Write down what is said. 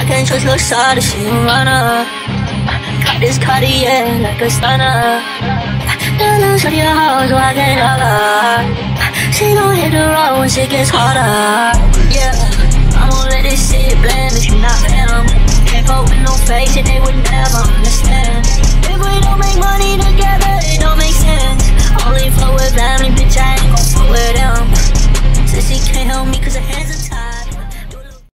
can't trust no side, she a runner. Got this Cartier like a stunner. The looks of your house, so I can't love her. She gon' hit the road when shit gets harder. Yeah.